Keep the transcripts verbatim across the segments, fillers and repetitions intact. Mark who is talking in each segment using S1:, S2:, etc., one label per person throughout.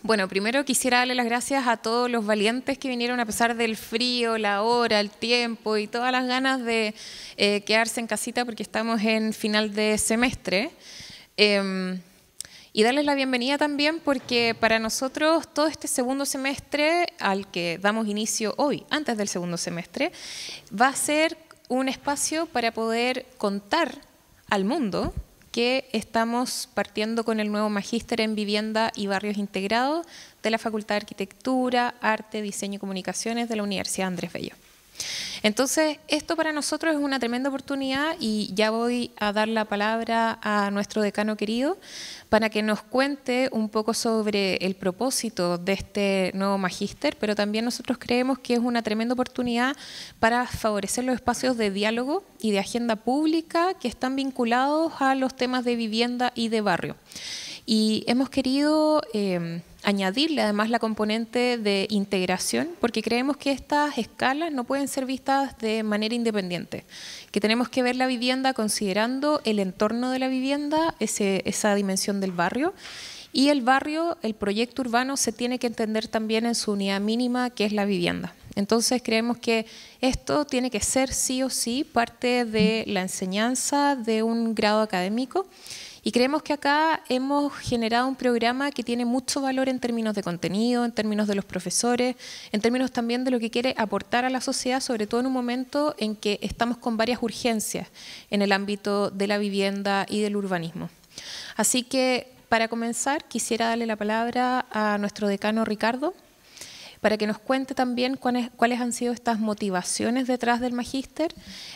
S1: Bueno, primero quisiera darle las gracias a todos los valientes que vinieron a pesar del frío, la hora, el tiempo y todas las ganas de eh, quedarse en casita porque estamos en final de semestre. Eh, y darles la bienvenida también porque para nosotros todo este segundo semestre al que damos inicio hoy, antes del segundo semestre, va a ser un espacio para poder contar al mundo que estamos partiendo con el nuevo Magíster en Vivienda y Barrios Integrados de la Facultad de Arquitectura, Arte, Diseño y Comunicaciones de la Universidad Andrés Bello. Entonces, esto para nosotros es una tremenda oportunidad y ya voy a dar la palabra a nuestro decano querido para que nos cuente un poco sobre el propósito de este nuevo magíster, pero también nosotros creemos que es una tremenda oportunidad para favorecer los espacios de diálogo y de agenda pública que están vinculados a los temas de vivienda y de barrio. Y hemos querido eh, añadirle además la componente de integración, porque creemos que estas escalas no pueden ser vistas de manera independiente, que tenemos que ver la vivienda considerando el entorno de la vivienda, ese, esa dimensión del barrio, y el barrio, el proyecto urbano, se tiene que entender también en su unidad mínima, que es la vivienda. Entonces creemos que esto tiene que ser sí o sí parte de la enseñanza de un grado académico. Y creemos que acá hemos generado un programa que tiene mucho valor en términos de contenido, en términos de los profesores, en términos también de lo que quiere aportar a la sociedad, sobre todo en un momento en que estamos con varias urgencias en el ámbito de la vivienda y del urbanismo. Así que, para comenzar, quisiera darle la palabra a nuestro decano Ricardo, para que nos cuente también cuáles, cuáles han sido estas motivaciones detrás del magíster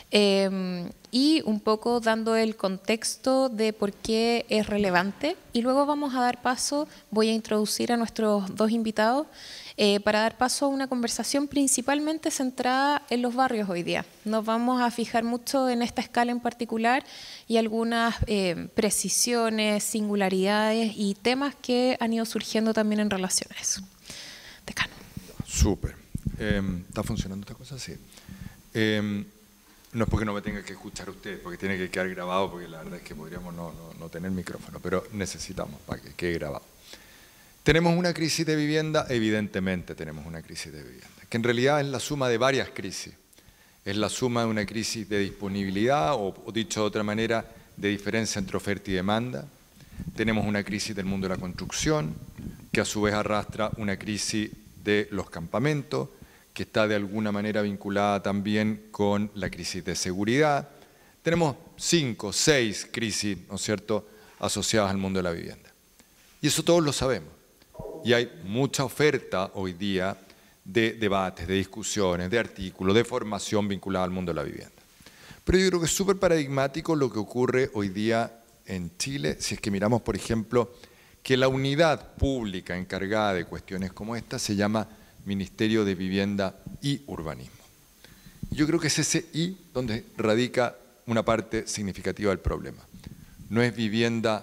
S1: eh, y un poco dando el contexto de por qué es relevante. Y luego vamos a dar paso, voy a introducir a nuestros dos invitados eh, para dar paso a una conversación principalmente centrada en los barrios hoy día. Nos vamos a fijar mucho en esta escala en particular y algunas eh, precisiones, singularidades y temas que han ido surgiendo también en relación a eso. Decano.
S2: Súper. Eh, ¿Está funcionando esta cosa? Sí. Eh, no es porque no me tenga que escuchar usted, porque tiene que quedar grabado, porque la verdad es que podríamos no, no, no tener micrófono, pero necesitamos para que quede grabado. Tenemos una crisis de vivienda, evidentemente tenemos una crisis de vivienda, que en realidad es la suma de varias crisis. Es la suma de una crisis de disponibilidad, o, o dicho de otra manera, de diferencia entre oferta y demanda. Tenemos una crisis del mundo de la construcción, que a su vez arrastra una crisis de los campamentos, que está de alguna manera vinculada también con la crisis de seguridad. Tenemos cinco, seis crisis, ¿no es cierto?, asociadas al mundo de la vivienda. Y eso todos lo sabemos. Y hay mucha oferta hoy día de debates, de discusiones, de artículos, de formación vinculada al mundo de la vivienda. Pero yo creo que es súper paradigmático lo que ocurre hoy día en Chile, si es que miramos, por ejemplo, que la unidad pública encargada de cuestiones como esta se llama Ministerio de Vivienda y Urbanismo. Yo creo que es ese I donde radica una parte significativa del problema. No es vivienda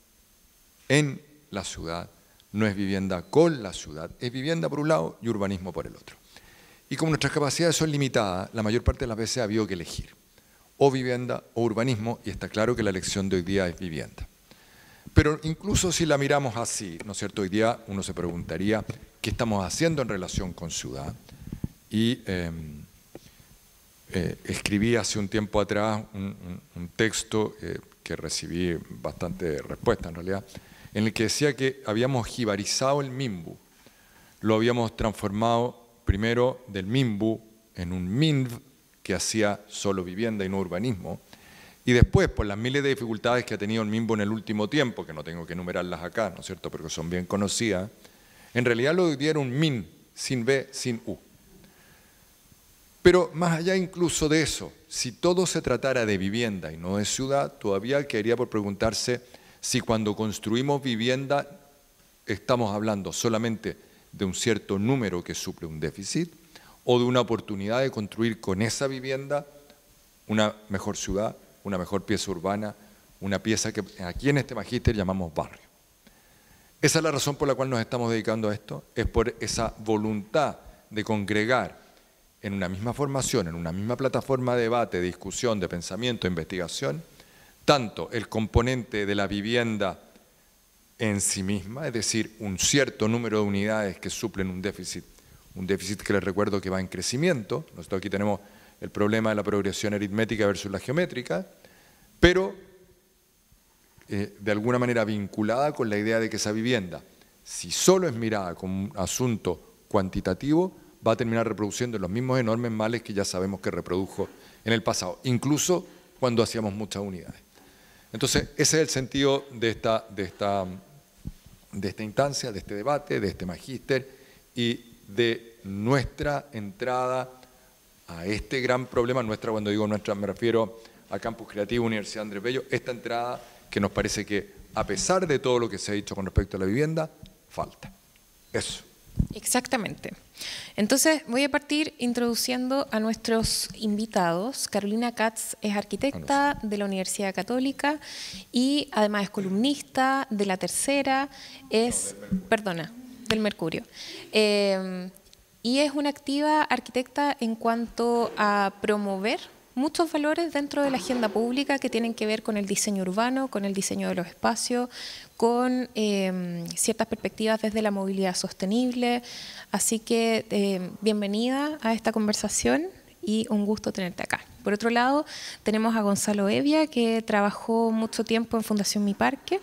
S2: en la ciudad, no es vivienda con la ciudad, es vivienda por un lado y urbanismo por el otro. Y como nuestras capacidades son limitadas, la mayor parte de las veces ha habido que elegir o vivienda o urbanismo, y está claro que la elección de hoy día es vivienda. Pero incluso si la miramos así, ¿no es cierto? Hoy día uno se preguntaría qué estamos haciendo en relación con ciudad. Y eh, eh, escribí hace un tiempo atrás un, un, un texto eh, que recibí bastante respuesta en realidad, en el que decía que habíamos jibarizado el Minbu. Lo habíamos transformado primero del Minbu en un MINV que hacía solo vivienda y no urbanismo. Y después, por las miles de dificultades que ha tenido el Minbu en el último tiempo, que no tengo que enumerarlas acá, ¿no es cierto?, pero que son bien conocidas, en realidad lo de hoy día era un MIN, sin B, sin U. Pero más allá incluso de eso, si todo se tratara de vivienda y no de ciudad, todavía quedaría por preguntarse si cuando construimos vivienda estamos hablando solamente de un cierto número que suple un déficit o de una oportunidad de construir con esa vivienda una mejor ciudad, una mejor pieza urbana, una pieza que aquí en este magíster llamamos barrio. Esa es la razón por la cual nos estamos dedicando a esto, es por esa voluntad de congregar en una misma formación, en una misma plataforma de debate, de discusión, de pensamiento, de investigación, tanto el componente de la vivienda en sí misma, es decir, un cierto número de unidades que suplen un déficit, un déficit que les recuerdo que va en crecimiento. Nosotros aquí tenemos el problema de la progresión aritmética versus la geométrica, pero eh, de alguna manera vinculada con la idea de que esa vivienda, si solo es mirada como un asunto cuantitativo, va a terminar reproduciendo los mismos enormes males que ya sabemos que reprodujo en el pasado, incluso cuando hacíamos muchas unidades. Entonces, ese es el sentido de esta, de esta, de esta instancia, de este debate, de este magíster y de nuestra entrada a este gran problema. Nuestra, cuando digo nuestra, me refiero a Campus Creativo, Universidad Andrés Bello, esta entrada que nos parece que, a pesar de todo lo que se ha dicho con respecto a la vivienda, falta. Eso.
S1: Exactamente. Entonces voy a partir introduciendo a nuestros invitados. Carolina Katz es arquitecta de la Universidad Católica y además es columnista de La Tercera, es, no, del perdona, del Mercurio. Eh, y es una activa arquitecta en cuanto a promover muchos valores dentro de la agenda pública que tienen que ver con el diseño urbano, con el diseño de los espacios, con eh, ciertas perspectivas desde la movilidad sostenible. Así que eh, bienvenida a esta conversación y un gusto tenerte acá. Por otro lado, tenemos a Gonzalo Evia, que trabajó mucho tiempo en Fundación Mi Parque.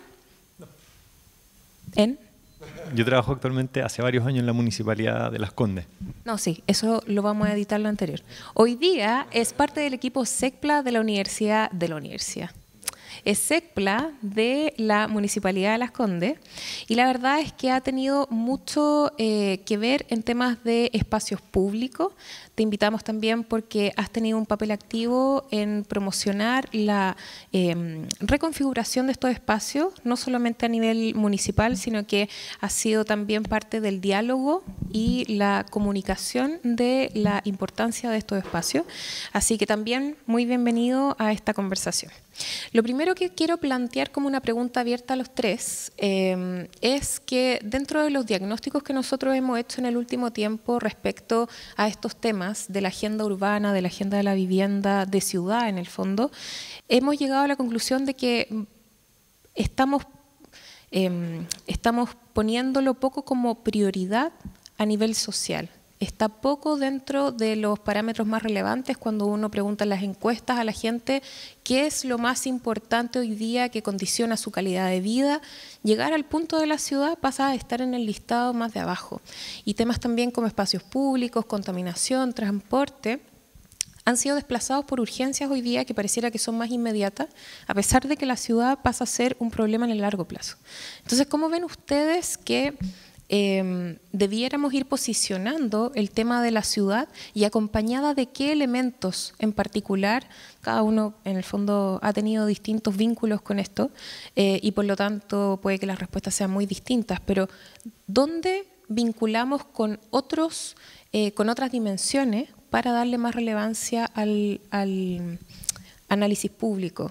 S1: ¿En?
S3: Yo trabajo actualmente hace varios años en la Municipalidad de Las Condes.
S1: No, sí, eso lo vamos a editar lo anterior. Hoy día es parte del equipo SECPLA de la Universidad de la Universidad. Es SECPLA de la Municipalidad de Las Condes y la verdad es que ha tenido mucho eh, que ver en temas de espacios públicos. Te invitamos también porque has tenido un papel activo en promocionar la eh, reconfiguración de estos espacios, no solamente a nivel municipal, sino que has sido también parte del diálogo y la comunicación de la importancia de estos espacios. Así que también muy bienvenido a esta conversación. Lo primero que quiero plantear como una pregunta abierta a los tres eh, es que dentro de los diagnósticos que nosotros hemos hecho en el último tiempo respecto a estos temas de la agenda urbana, de la agenda de la vivienda, de ciudad en el fondo, hemos llegado a la conclusión de que estamos, eh, estamos poniéndolo poco como prioridad a nivel social. Está poco dentro de los parámetros más relevantes cuando uno pregunta en las encuestas a la gente qué es lo más importante hoy día que condiciona su calidad de vida. Llegar al punto de la ciudad pasa a estar en el listado más de abajo. Y temas también como espacios públicos, contaminación, transporte, han sido desplazados por urgencias hoy día que pareciera que son más inmediatas, a pesar de que la ciudad pasa a ser un problema en el largo plazo. Entonces, ¿cómo ven ustedes que Eh, debiéramos ir posicionando el tema de la ciudad y acompañada de qué elementos en particular? Cada uno en el fondo ha tenido distintos vínculos con esto eh, y por lo tanto puede que las respuestas sean muy distintas, pero ¿dónde vinculamos con otros, eh, con otras dimensiones para darle más relevancia al, al análisis público?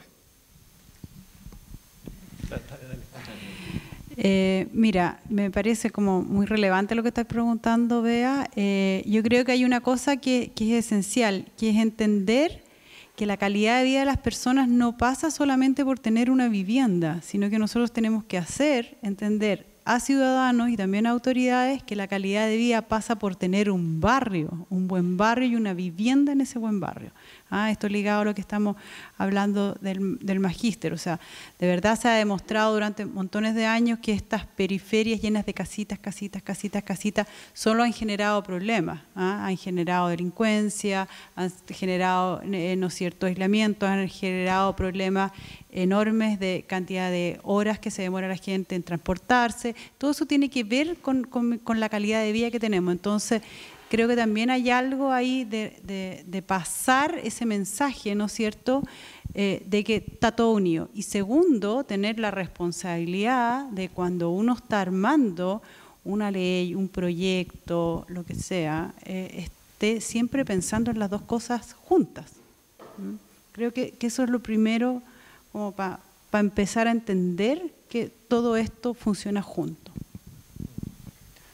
S4: Eh, mira, me parece como muy relevante lo que estás preguntando, Bea. Eh, yo creo que hay una cosa que, que es esencial, que es entender que la calidad de vida de las personas no pasa solamente por tener una vivienda, sino que nosotros tenemos que hacer entender a ciudadanos y también a autoridades que la calidad de vida pasa por tener un barrio, un buen barrio y una vivienda en ese buen barrio. Ah, esto ligado a lo que estamos hablando del, del magíster, o sea, de verdad se ha demostrado durante montones de años que estas periferias llenas de casitas, casitas, casitas, casitas, solo han generado problemas, ¿ah? Han generado delincuencia, han generado, eh, no cierto, aislamiento, han generado problemas enormes de cantidad de horas que se demora la gente en transportarse. Todo eso tiene que ver con, con, con la calidad de vida que tenemos. Entonces, creo que también hay algo ahí de, de, de pasar ese mensaje, ¿no es cierto?, eh, de que está todo unido. Y segundo, tener la responsabilidad de cuando uno está armando una ley, un proyecto, lo que sea, eh, esté siempre pensando en las dos cosas juntas. ¿Mm? Creo que, que eso es lo primero, como para pa empezar a entender que todo esto funciona junto.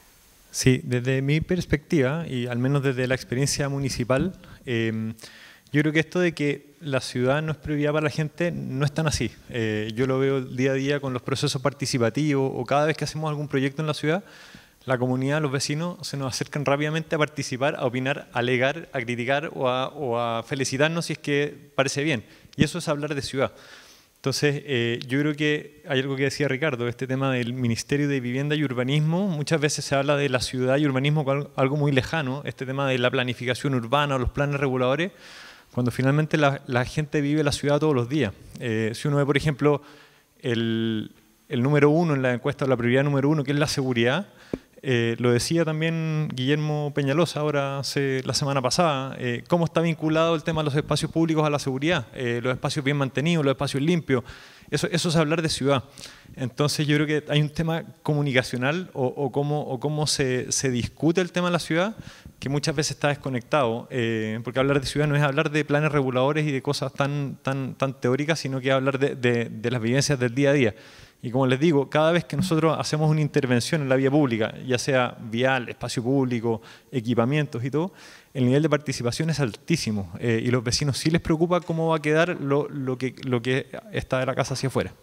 S3: Sí, desde mi perspectiva, y al menos desde la experiencia municipal, eh, Yo creo que esto de que la ciudad no es prioridad para la gente no es tan así. Eh, yo lo veo día a día con los procesos participativos o cada vez que hacemos algún proyecto en la ciudad, la comunidad, los vecinos se nos acercan rápidamente a participar, a opinar, a alegar, a criticar o a, o a felicitarnos si es que parece bien. Y eso es hablar de ciudad. Entonces, eh, yo creo que hay algo que decía Ricardo, este tema del Ministerio de Vivienda y Urbanismo. Muchas veces se habla de la ciudad y urbanismo como algo muy lejano, este tema de la planificación urbana o los planes reguladores, cuando finalmente la, la gente vive la ciudad todos los días. Eh, si uno ve, por ejemplo, el, el número uno en la encuesta, o la prioridad número uno, que es la seguridad, eh, lo decía también Guillermo Peñalosa ahora hace, la semana pasada, eh, cómo está vinculado el tema de los espacios públicos a la seguridad, eh, los espacios bien mantenidos, los espacios limpios, eso, eso es hablar de ciudad. Entonces yo creo que hay un tema comunicacional o, o cómo, o cómo se, se discute el tema de la ciudad que muchas veces está desconectado, eh, porque hablar de ciudad no es hablar de planes reguladores y de cosas tan, tan, tan teóricas, sino que hablar de, de, de las vivencias del día a día. Y como les digo, cada vez que nosotros hacemos una intervención en la vía pública, ya sea vial, espacio público, equipamientos y todo, el nivel de participación es altísimo eh, y los vecinos sí les preocupa cómo va a quedar lo, lo, que, lo que está de la casa hacia afuera.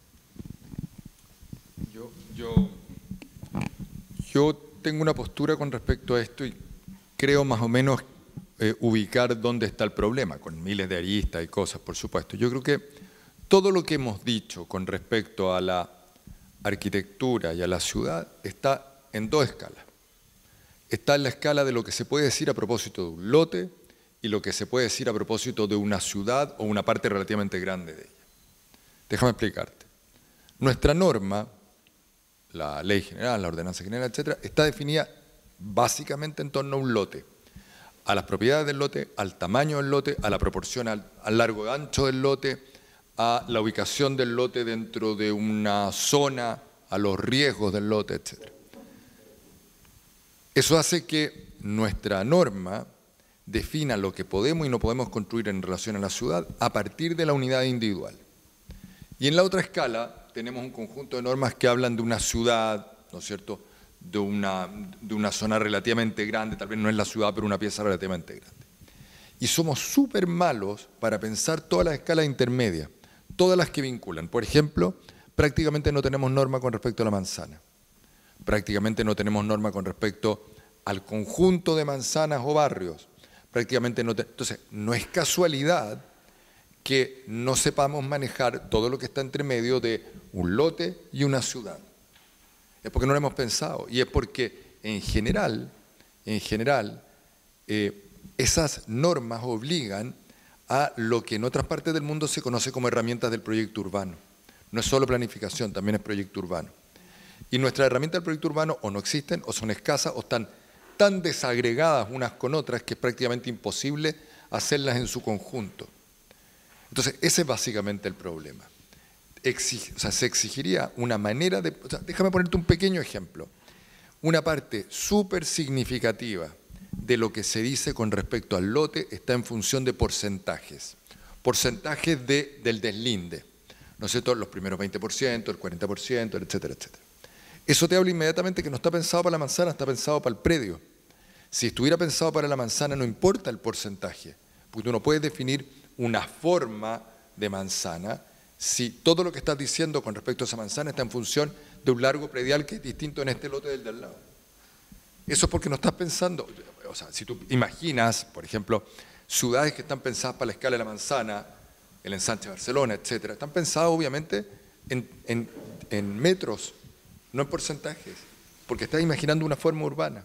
S2: Yo, yo, yo tengo una postura con respecto a esto y creo más o menos eh, ubicar dónde está el problema, con miles de aristas y cosas, por supuesto. Yo creo que todo lo que hemos dicho con respecto a la arquitectura y a la ciudad está en dos escalas. Está en la escala de lo que se puede decir a propósito de un lote y lo que se puede decir a propósito de una ciudad o una parte relativamente grande de ella. Déjame explicarte. Nuestra norma, la ley general, la ordenanza general, etcétera, está definida básicamente en torno a un lote, a las propiedades del lote, al tamaño del lote, a la proporción al, al largo y ancho del lote, a la ubicación del lote dentro de una zona, a los riesgos del lote, etcétera. Eso hace que nuestra norma defina lo que podemos y no podemos construir en relación a la ciudad a partir de la unidad individual. Y en la otra escala tenemos un conjunto de normas que hablan de una ciudad, ¿no es cierto?, de una, de una zona relativamente grande, tal vez no es la ciudad, pero una pieza relativamente grande. Y somos súper malos para pensar todas las escalas intermedias, todas las que vinculan. Por ejemplo, prácticamente no tenemos norma con respecto a la manzana. Prácticamente no tenemos norma con respecto al conjunto de manzanas o barrios. Prácticamente no te... Entonces, no es casualidad que no sepamos manejar todo lo que está entre medio de un lote y una ciudad. Es porque no lo hemos pensado. Y es porque, en general, en general, eh, esas normas obligan a lo que en otras partes del mundo se conoce como herramientas del proyecto urbano. No es solo planificación, también es proyecto urbano. Y nuestras herramientas del proyecto urbano o no existen, o son escasas, o están tan desagregadas unas con otras que es prácticamente imposible hacerlas en su conjunto. Entonces, ese es básicamente el problema. Exige, o sea, se exigiría una manera de... O sea, déjame ponerte un pequeño ejemplo. Una parte súper significativa de lo que se dice con respecto al lote está en función de porcentajes. Porcentajes de, del deslinde. ¿No es cierto? Los primeros veinte por ciento, el cuarenta por ciento, etcétera, etcétera. Eso te habla inmediatamente que no está pensado para la manzana, está pensado para el predio. Si estuviera pensado para la manzana, no importa el porcentaje, porque tú no puedes definir una forma de manzana si todo lo que estás diciendo con respecto a esa manzana está en función de un largo predial que es distinto en este lote del de al lado. Eso es porque no estás pensando, o sea, si tú imaginas, por ejemplo, ciudades que están pensadas para la escala de la manzana, el ensanche de Barcelona, etcétera, están pensadas obviamente en, en, en metros, no en porcentajes, porque estás imaginando una forma urbana.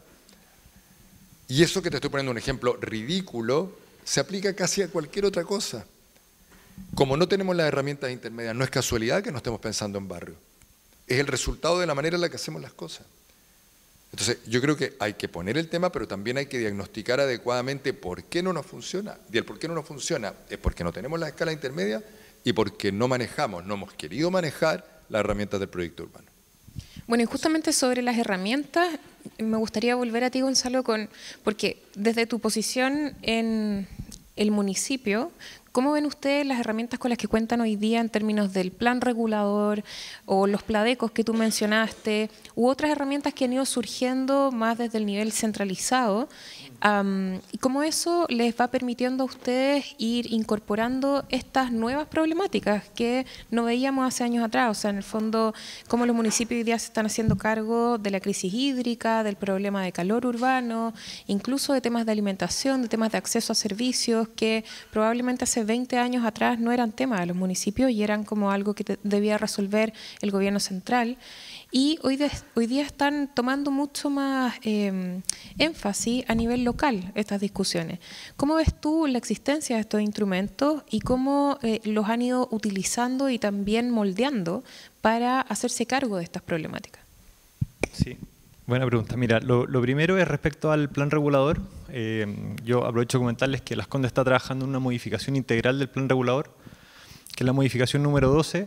S2: Y eso que te estoy poniendo un ejemplo ridículo, se aplica casi a cualquier otra cosa. Como no tenemos las herramientas intermedias, no es casualidad que no estemos pensando en barrio. Es el resultado de la manera en la que hacemos las cosas. Entonces, yo creo que hay que poner el tema, pero también hay que diagnosticar adecuadamente por qué no nos funciona. Y el por qué no nos funciona es porque no tenemos la escala intermedia y porque no manejamos, no hemos querido manejar las herramientas del proyecto urbano.
S1: Bueno, y justamente sobre las herramientas, me gustaría volver a ti, Gonzalo, con, porque desde tu posición en el municipio, ¿cómo ven ustedes las herramientas con las que cuentan hoy día en términos del plan regulador o los pladecos que tú mencionaste u otras herramientas que han ido surgiendo más desde el nivel centralizado Um, y cómo eso les va permitiendo a ustedes ir incorporando estas nuevas problemáticas que no veíamos hace años atrás. O sea, en el fondo, cómo los municipios hoy día se están haciendo cargo de la crisis hídrica, del problema de calor urbano, incluso de temas de alimentación, de temas de acceso a servicios que probablemente hace veinte años atrás no eran temas de los municipios y eran como algo que te, debía resolver el gobierno central. Y hoy, de, hoy día están tomando mucho más eh, énfasis a nivel local estas discusiones. ¿Cómo ves tú la existencia de estos instrumentos y cómo eh, los han ido utilizando y también moldeando para hacerse cargo de estas problemáticas?
S3: Sí, buena pregunta. Mira, lo, lo primero es respecto al plan regulador. Eh, yo aprovecho de comentarles que Las Condes está trabajando en una modificación integral del plan regulador, que es la modificación número doce,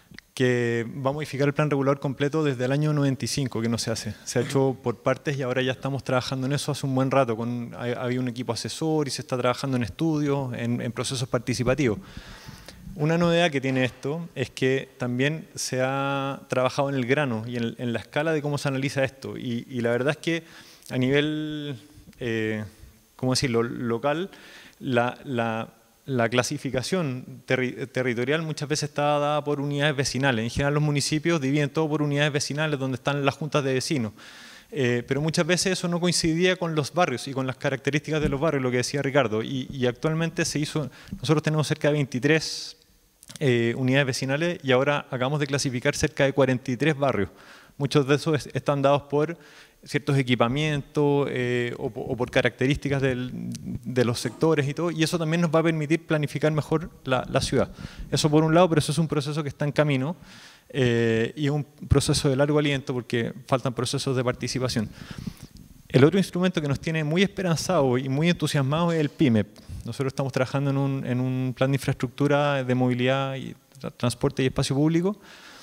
S3: que va a modificar el plan regulador completo desde el año noventa y cinco, que no se hace. Se ha hecho por partes y ahora ya estamos trabajando en eso hace un buen rato. Con, había un equipo asesor y se está trabajando en estudios, en, en procesos participativos. Una novedad que tiene esto es que también se ha trabajado en el grano y en, en la escala de cómo se analiza esto. Y, y la verdad es que a nivel, eh, ¿cómo decirlo?, local, la... la La clasificación terri territorial muchas veces está dada por unidades vecinales. En general los municipios dividen todo por unidades vecinales donde están las juntas de vecinos. Eh, pero muchas veces eso no coincidía con los barrios y con las características de los barrios, lo que decía Ricardo. Y, y actualmente se hizo, nosotros tenemos cerca de veintitrés eh, unidades vecinales y ahora acabamos de clasificar cerca de cuarenta y tres barrios. Muchos de esos están dados por ciertos equipamientos eh, o, o por características del, de los sectores y todo, y eso también nos va a permitir planificar mejor la, la ciudad. Eso por un lado, pero eso es un proceso que está en camino eh, y es un proceso de largo aliento porque faltan procesos de participación. El otro instrumento que nos tiene muy esperanzados y muy entusiasmados es el P I M E P. Nosotros estamos trabajando en un, en un plan de infraestructura de movilidad, y transporte y espacio público,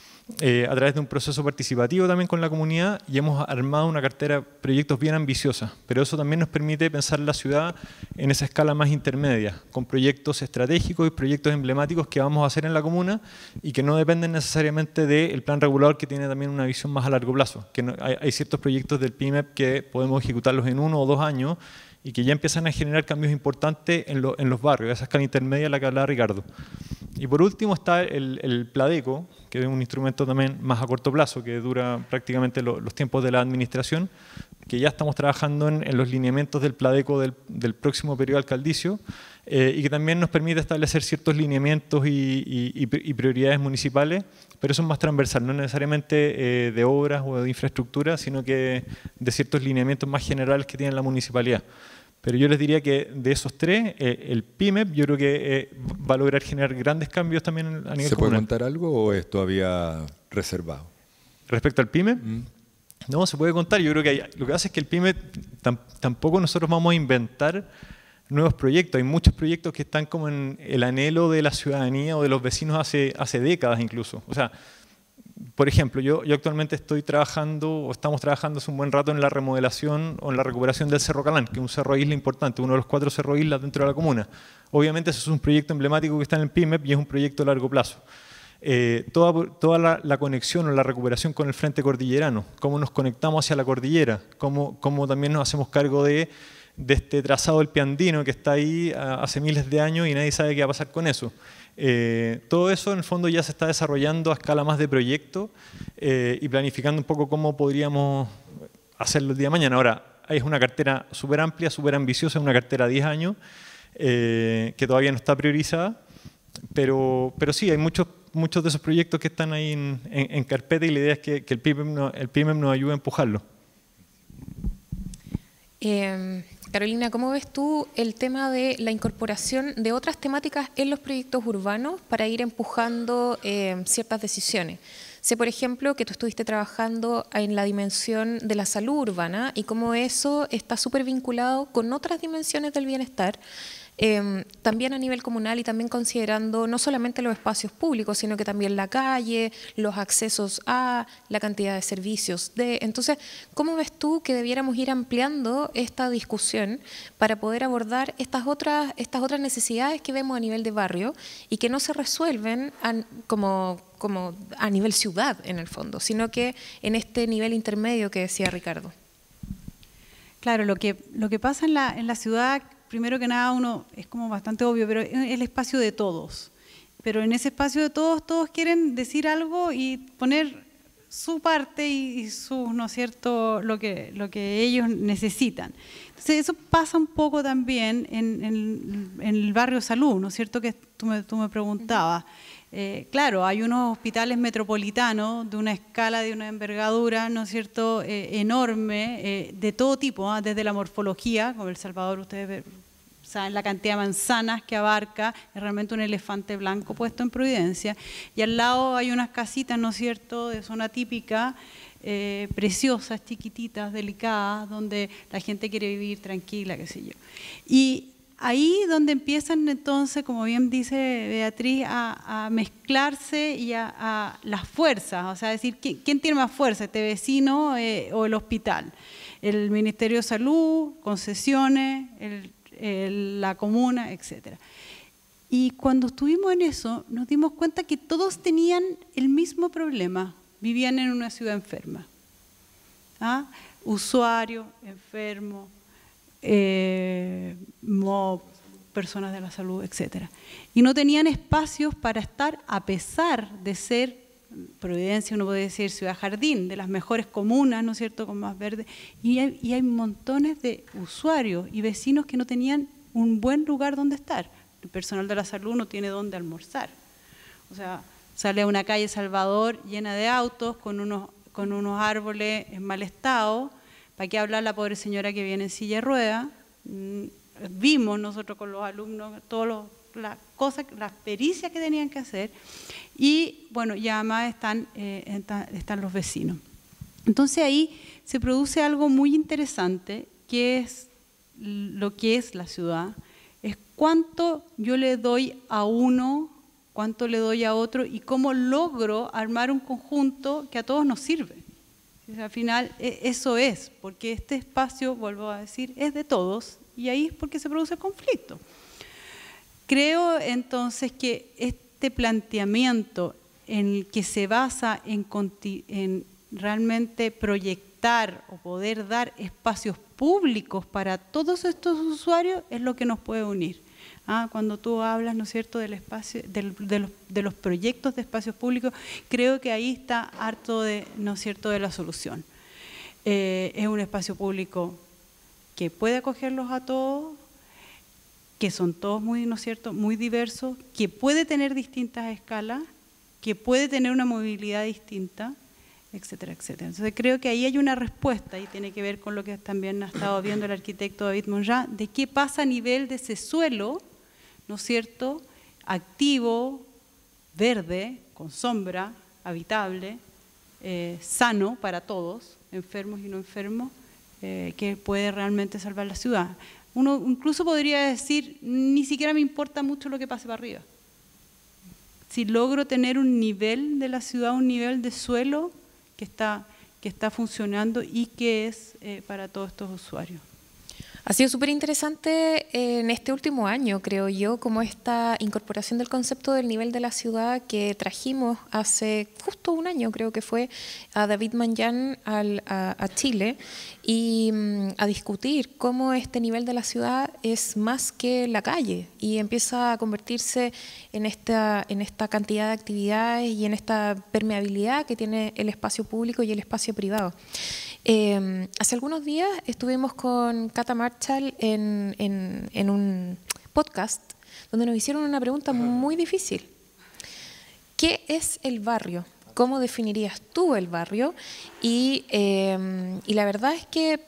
S3: Eh, a través de un proceso participativo también con la comunidad, y hemos armado una cartera de proyectos bien ambiciosa, pero eso también nos permite pensar la ciudad en esa escala más intermedia, con proyectos estratégicos y proyectos emblemáticos que vamos a hacer en la comuna y que no dependen necesariamente del plan regulador, que tiene también una visión más a largo plazo. Que no, hay, hay ciertos proyectos del P I M E P que podemos ejecutarlos en uno o dos años y que ya empiezan a generar cambios importantes en, lo, en los barrios, esa escala intermedia a la que hablaba Ricardo. Y por último está el, el Pladeco, que es un instrumento también más a corto plazo, que dura prácticamente lo, los tiempos de la administración, que ya estamos trabajando en, en los lineamientos del Pladeco del, del próximo periodo alcaldicio, eh, y que también nos permite establecer ciertos lineamientos y, y, y prioridades municipales, pero eso es más transversal, no necesariamente eh, de obras o de infraestructura, sino que de ciertos lineamientos más generales que tiene la municipalidad. Pero yo les diría que de esos tres, eh, el P I M E P yo creo que eh, va a lograr generar grandes cambios también a nivel
S2: ¿Se puede
S3: comunal.
S2: contar algo o es todavía reservado?
S3: Respecto al P I M E P, mm. no, se puede contar. Yo creo que hay, lo que hace es que el P I M E P tam, tampoco nosotros vamos a inventar nuevos proyectos. Hay muchos proyectos que están como en el anhelo de la ciudadanía o de los vecinos hace, hace décadas incluso. O sea, por ejemplo, yo, yo actualmente estoy trabajando, o estamos trabajando hace un buen rato en la remodelación o en la recuperación del Cerro Calán, que es un cerro isla importante, uno de los cuatro cerros islas dentro de la comuna. Obviamente eso es un proyecto emblemático que está en el P I M E P y es un proyecto a largo plazo. Eh, toda toda la, la conexión o la recuperación con el frente cordillerano, cómo nos conectamos hacia la cordillera, cómo, cómo también nos hacemos cargo de, de este trazado del Piandino que está ahí hace miles de años y nadie sabe qué va a pasar con eso. Eh, todo eso en el fondo ya se está desarrollando a escala más de proyecto eh, y planificando un poco cómo podríamos hacerlo el día de mañana. Ahora, es una cartera súper amplia, súper ambiciosa, una cartera de diez años eh, que todavía no está priorizada, pero, pero sí, hay muchos, muchos de esos proyectos que están ahí en, en, en carpeta y la idea es que, que el P I M E P, no, el P I M E P nos ayude a empujarlo.
S1: Eh, Carolina, ¿cómo ves tú el tema de la incorporación de otras temáticas en los proyectos urbanos para ir empujando eh, ciertas decisiones? Sé, por ejemplo, que tú estuviste trabajando en la dimensión de la salud urbana y cómo eso está súper vinculado con otras dimensiones del bienestar, eh, también a nivel comunal y también considerando no solamente los espacios públicos, sino que también la calle, los accesos a, la cantidad de servicios de. Entonces, ¿cómo ves tú que debiéramos ir ampliando esta discusión para poder abordar estas otras, estas otras necesidades que vemos a nivel de barrio y que no se resuelven a, como, como a nivel ciudad en el fondo, sino que en este nivel intermedio que decía Ricardo?
S4: Claro, lo que, lo que pasa en la, en la ciudad, primero que nada, uno es como bastante obvio, pero es el espacio de todos. Pero en ese espacio de todos, todos quieren decir algo y poner su parte y, y su, ¿no es cierto?, lo que, lo que ellos necesitan. Entonces, eso pasa un poco también en, en, en el barrio Salud, ¿no es cierto?, que tú me, tú me preguntabas. Eh, claro, hay unos hospitales metropolitanos de una escala, de una envergadura, ¿no es cierto?, eh, enorme, eh, de todo tipo, ¿eh? Desde la morfología, como El Salvador, ustedes saben la cantidad de manzanas que abarca, es realmente un elefante blanco puesto en Providencia, y al lado hay unas casitas, ¿no es cierto?, de zona típica, eh, preciosas, chiquititas, delicadas, donde la gente quiere vivir tranquila, qué sé yo. Y ahí donde empiezan entonces, como bien dice Beatriz, a, a mezclarse y a, a las fuerzas, o sea, decir, ¿quién, quién tiene más fuerza, este vecino eh, o el hospital? El Ministerio de Salud, concesiones, el, el, la comuna, etcétera. Y cuando estuvimos en eso, nos dimos cuenta que todos tenían el mismo problema, vivían en una ciudad enferma. ¿Ah? Usuario, enfermo, Eh, mob, personas de la salud, etcétera. Y no tenían espacios para estar, a pesar de ser Providencia, uno puede decir Ciudad Jardín, de las mejores comunas, ¿no es cierto?, con más verde, y hay, y hay montones de usuarios y vecinos que no tenían un buen lugar donde estar. El personal de la salud no tiene dónde almorzar. O sea, sale a una calle Salvador llena de autos, con unos, con unos árboles en mal estado. ¿Para qué hablar la pobre señora que viene en silla de ruedas? Vimos nosotros con los alumnos todas las cosas, las pericias que tenían que hacer, y bueno, ya además están, eh, están los vecinos. Entonces ahí se produce algo muy interesante, que es lo que es la ciudad, es cuánto yo le doy a uno, cuánto le doy a otro, y cómo logro armar un conjunto que a todos nos sirve. Al final eso es, porque este espacio, vuelvo a decir, es de todos, y ahí es porque se produce conflicto. Creo entonces que este planteamiento en el que se basa en, en realmente proyectar o poder dar espacios públicos para todos estos usuarios es lo que nos puede unir. Ah, cuando tú hablas, ¿no es cierto?, del espacio, del, de, los, de los proyectos de espacios públicos, creo que ahí está harto de, ¿no es cierto?, de la solución. Eh, es un espacio público que puede acogerlos a todos, que son todos muy, ¿no es cierto?, muy diversos, que puede tener distintas escalas, que puede tener una movilidad distinta, etcétera, etcétera. Entonces creo que ahí hay una respuesta y tiene que ver con lo que también ha estado viendo el arquitecto David Monjá, de qué pasa a nivel de ese suelo, ¿no es cierto?, activo, verde, con sombra, habitable, eh, sano para todos, enfermos y no enfermos, eh, que puede realmente salvar la ciudad. Uno incluso podría decir, ni siquiera me importa mucho lo que pase para arriba. Si logro tener un nivel de la ciudad, un nivel de suelo que está, que está funcionando y que es eh, para todos estos usuarios.
S1: Ha sido súper interesante en este último año, creo yo, como esta incorporación del concepto del nivel de la ciudad que trajimos hace justo un año, creo que fue, a David Monjá al, a, a Chile, y um, a discutir cómo este nivel de la ciudad es más que la calle y empieza a convertirse en esta, en esta cantidad de actividades y en esta permeabilidad que tiene el espacio público y el espacio privado. Eh, hace algunos días estuvimos con Cata Marshall en, en, en un podcast donde nos hicieron una pregunta muy difícil. ¿Qué es el barrio? ¿Cómo definirías tú el barrio? Y, eh, y la verdad es que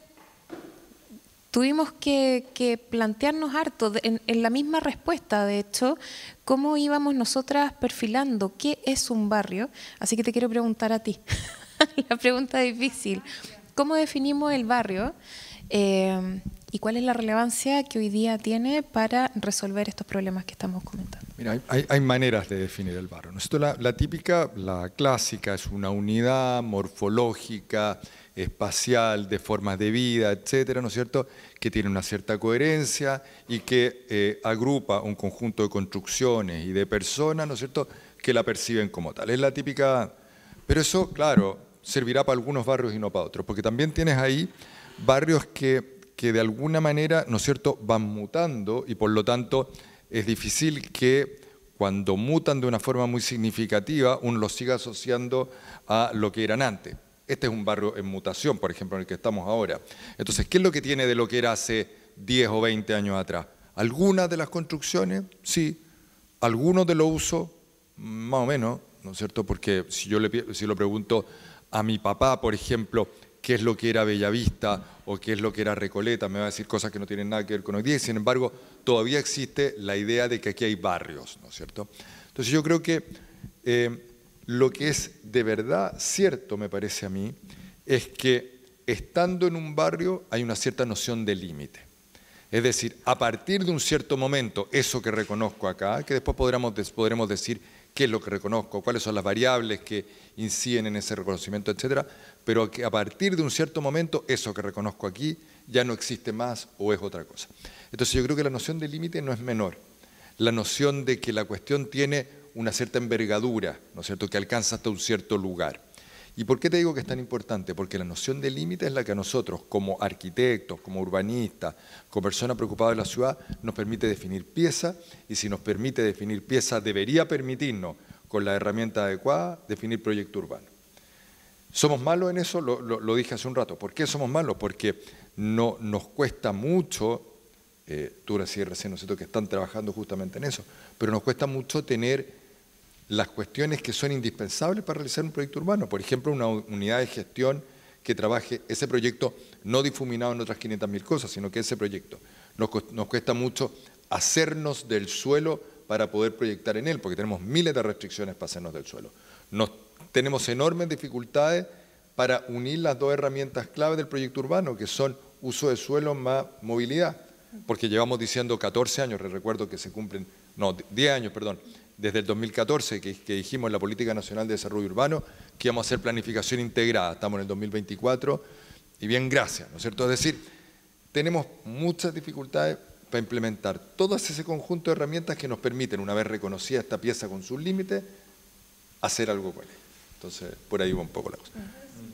S1: tuvimos que, que plantearnos harto de, en, en la misma respuesta, de hecho, cómo íbamos nosotras perfilando qué es un barrio. Así que te quiero preguntar a ti, la pregunta difícil. ¿Cómo definimos el barrio eh, y cuál es la relevancia que hoy día tiene para resolver estos problemas que estamos comentando?
S2: Mira, hay, hay, hay maneras de definir el barrio, ¿no? Esto, la, la típica, la clásica, es una unidad morfológica, espacial, de formas de vida, etcétera, ¿no es cierto?, que tiene una cierta coherencia y que eh, agrupa un conjunto de construcciones y de personas, ¿no es cierto?, que la perciben como tal. Es la típica, pero eso, claro, servirá para algunos barrios y no para otros, porque también tienes ahí barrios que, que de alguna manera, ¿no es cierto?, van mutando y por lo tanto es difícil que cuando mutan de una forma muy significativa uno los siga asociando a lo que eran antes. Este es un barrio en mutación, por ejemplo, en el que estamos ahora. Entonces, ¿qué es lo que tiene de lo que era hace diez o veinte años atrás? Algunas de las construcciones, sí. Algunos de los usos, más o menos, ¿no es cierto? Porque si yo le, si lo pregunto a mi papá, por ejemplo, qué es lo que era Bellavista o qué es lo que era Recoleta, me va a decir cosas que no tienen nada que ver con hoy día, y sin embargo, todavía existe la idea de que aquí hay barrios, ¿no es cierto? Entonces yo creo que eh, lo que es de verdad cierto, me parece a mí, es que estando en un barrio hay una cierta noción de límite. Es decir, a partir de un cierto momento, eso que reconozco acá, que después podremos, podremos decir qué es lo que reconozco, cuáles son las variables que inciden en ese reconocimiento, etcétera, pero que a partir de un cierto momento, eso que reconozco aquí ya no existe más o es otra cosa. Entonces yo creo que la noción de límite no es menor. La noción de que la cuestión tiene una cierta envergadura, ¿no es cierto?, que alcanza hasta un cierto lugar. ¿Y por qué te digo que es tan importante? Porque la noción de límite es la que a nosotros, como arquitectos, como urbanistas, como personas preocupadas de la ciudad, nos permite definir pieza, y si nos permite definir pieza, debería permitirnos, con la herramienta adecuada, definir proyecto urbano. ¿Somos malos en eso? Lo, lo, lo dije hace un rato. ¿Por qué somos malos? Porque no, nos cuesta mucho, eh, tú decías recién, ¿no es cierto?, que están trabajando justamente en eso, pero nos cuesta mucho tener las cuestiones que son indispensables para realizar un proyecto urbano. Por ejemplo, una unidad de gestión que trabaje ese proyecto no difuminado en otras quinientas mil cosas, sino que ese proyecto. Nos, nos cuesta mucho hacernos del suelo para poder proyectar en él, porque tenemos miles de restricciones para hacernos del suelo. Nos, tenemos enormes dificultades para unir las dos herramientas clave del proyecto urbano, que son uso de suelo más movilidad, porque llevamos diciendo catorce años, recuerdo que se cumplen, no, diez años, perdón, desde el dos mil catorce, que, que dijimos en la Política Nacional de Desarrollo Urbano que íbamos a hacer planificación integrada. Estamos en el dos mil veinticuatro y bien, gracias, ¿no es cierto? Es decir, tenemos muchas dificultades para implementar todo ese conjunto de herramientas que nos permiten, una vez reconocida esta pieza con sus límites, hacer algo con ella. Entonces, por ahí va un poco la cosa.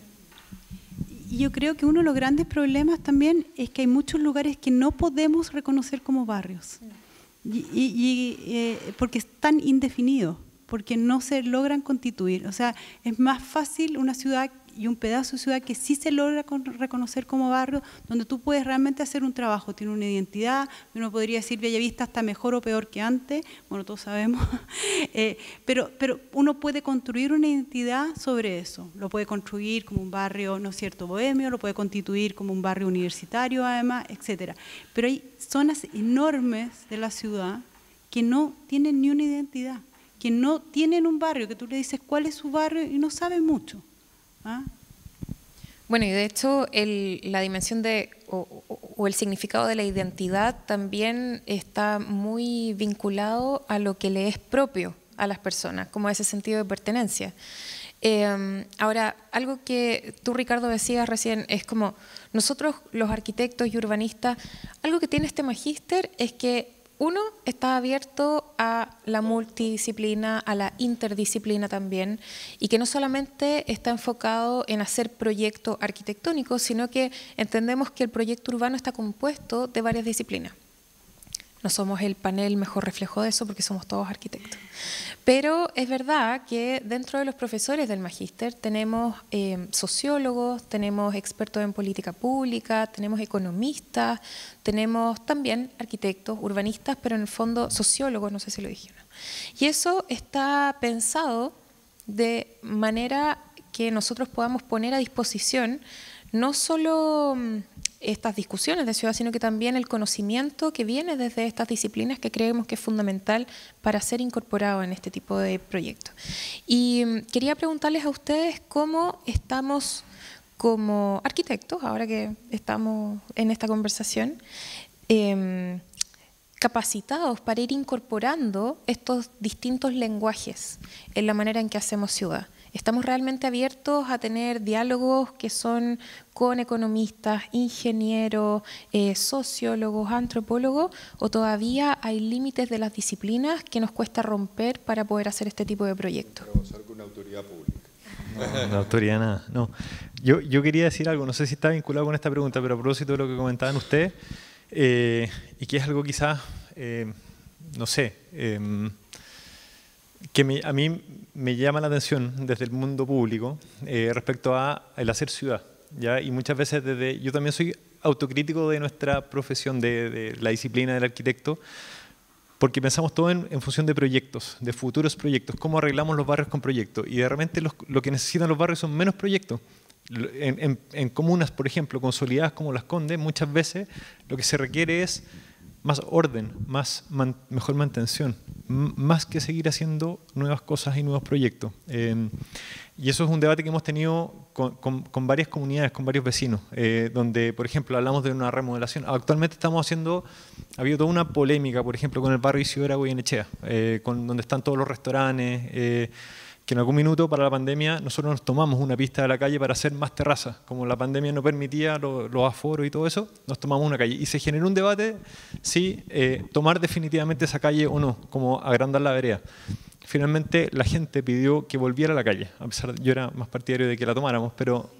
S4: Y yo creo que uno de los grandes problemas también es que hay muchos lugares que no podemos reconocer como barrios. Y, y, y eh, porque están indefinidos, porque no se logran constituir. O sea, es más fácil una ciudad y un pedazo de ciudad que sí se logra con, reconocer como barrio, donde tú puedes realmente hacer un trabajo, tiene una identidad, uno podría decir Bellavista está mejor o peor que antes, bueno, todos sabemos, eh, pero, pero uno puede construir una identidad sobre eso, lo puede construir como un barrio, ¿no es cierto?, bohemio, lo puede constituir como un barrio universitario además, etcétera. Pero hay zonas enormes de la ciudad que no tienen ni una identidad, que no tienen un barrio, que tú le dices cuál es su barrio y no saben mucho. ¿Ah?
S1: Bueno, y de hecho el, la dimensión de, o, o, o el significado de la identidad también está muy vinculado a lo que le es propio a las personas, como ese sentido de pertenencia. Eh, ahora, algo que tú, Ricardo, decías recién, es como nosotros los arquitectos y urbanistas, algo que tiene este magíster es que uno está abierto a la multidisciplina, a la interdisciplina también, y que no solamente está enfocado en hacer proyectos arquitectónicos, sino que entendemos que el proyecto urbano está compuesto de varias disciplinas. No somos el panel mejor reflejo de eso porque somos todos arquitectos. Pero es verdad que dentro de los profesores del magíster tenemos eh, sociólogos, tenemos expertos en política pública, tenemos economistas, tenemos también arquitectos, urbanistas, pero en el fondo sociólogos, no sé si lo dijeron. Y eso está pensado de manera que nosotros podamos poner a disposición no solo estas discusiones de ciudad, sino que también el conocimiento que viene desde estas disciplinas que creemos que es fundamental para ser incorporado en este tipo de proyectos. Y quería preguntarles a ustedes cómo estamos como arquitectos, ahora que estamos en esta conversación, eh, capacitados para ir incorporando estos distintos lenguajes en la manera en que hacemos ciudad. ¿Estamos realmente abiertos a tener diálogos que son con economistas, ingenieros, eh, sociólogos, antropólogos, o todavía hay límites de las disciplinas que nos cuesta romper para poder hacer este tipo de proyectos?
S2: Trabajar con una autoridad pública.
S3: no, no autoridad nada. No. Yo, yo quería decir algo, no sé si está vinculado con esta pregunta, pero a propósito de lo que comentaban ustedes, eh, y que es algo quizás, eh, no sé, eh, que me, a mí me llama la atención desde el mundo público eh, respecto a el hacer ciudad, ¿ya? Y muchas veces desde, yo también soy autocrítico de nuestra profesión, de, de la disciplina del arquitecto, porque pensamos todo en, en función de proyectos, de futuros proyectos, cómo arreglamos los barrios con proyectos, y de repente los, lo que necesitan los barrios son menos proyectos. En, en, en comunas, por ejemplo, consolidadas como Las Condes, muchas veces lo que se requiere es más orden, más man, mejor mantención, más que seguir haciendo nuevas cosas y nuevos proyectos. Eh, y eso es un debate que hemos tenido con, con, con varias comunidades, con varios vecinos, eh, donde, por ejemplo, hablamos de una remodelación. Actualmente estamos haciendo, ha habido toda una polémica, por ejemplo, con el barrio Isidora Goyenechea, eh, con, donde están todos los restaurantes, eh, que en algún minuto para la pandemia nosotros nos tomamos una pista de la calle para hacer más terrazas. Como la pandemia no permitía los, los aforos y todo eso, nos tomamos una calle. Y se generó un debate si eh, tomar definitivamente esa calle o no, como agrandar la vereda. Finalmente la gente pidió que volviera a la calle, a pesar de yo era más partidario de que la tomáramos, pero